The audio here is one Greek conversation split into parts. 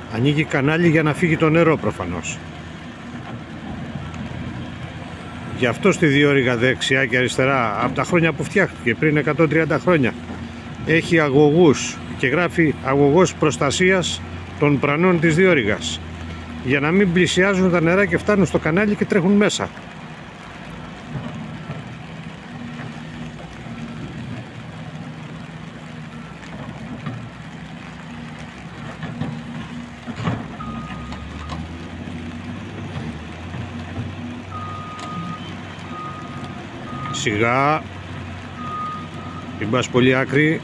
Ανοίγει κανάλι για να φύγει το νερό προφανώς. Γι' αυτό στη διόρυγα δεξιά και αριστερά, από τα χρόνια που φτιάχτηκε πριν 130 χρόνια, έχει αγωγούς και γράφει αγωγός προστασίας των πρανών της διόρυγας, για να μην πλησιάζουν τα νερά και φτάνουν στο κανάλι και τρέχουν μέσα. Σιγά, μην πας πολύ άκρη.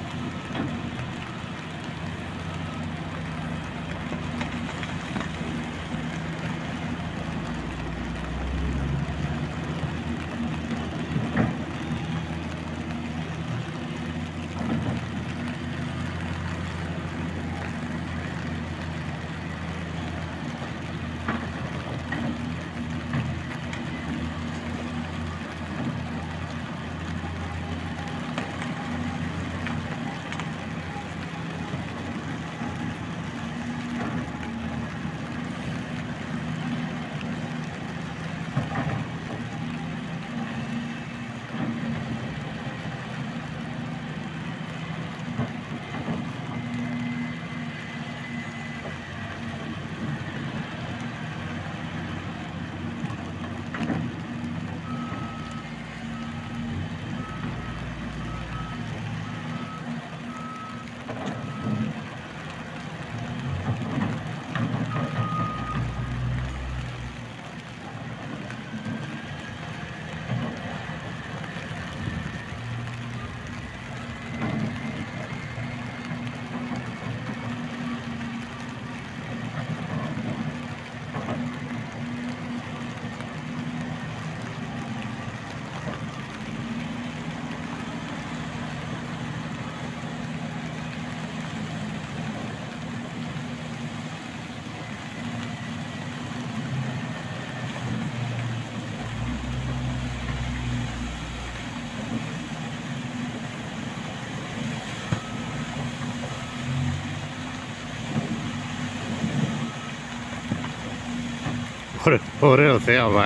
Ωραίο θέαμα,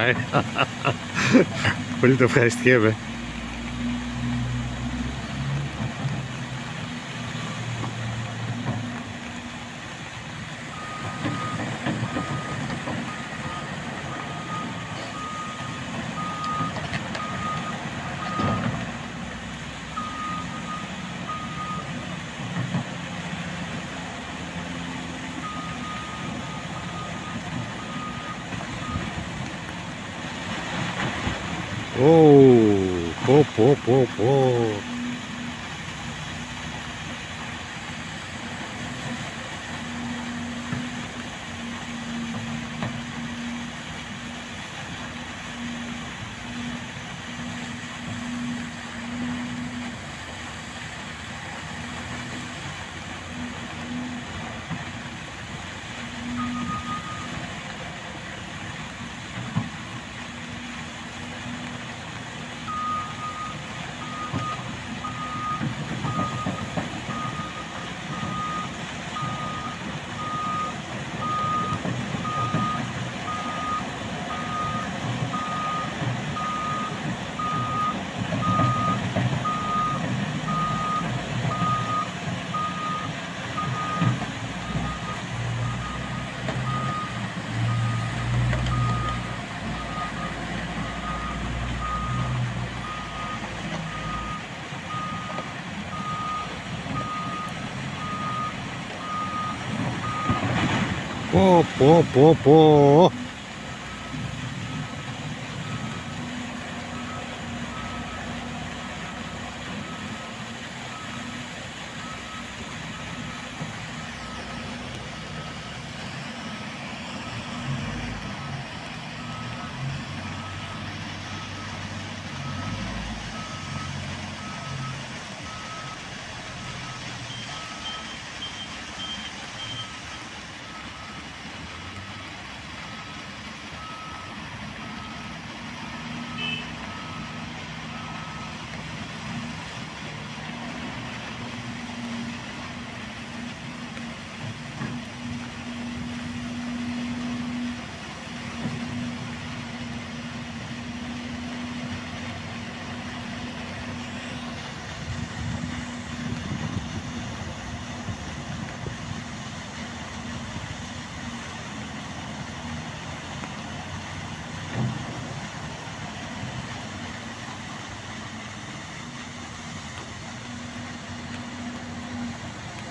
Πολύ το ευχαριστιέμαι. Πω. Πω.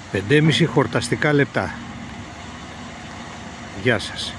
5,5 χορταστικά λεπτά. Γεια σας.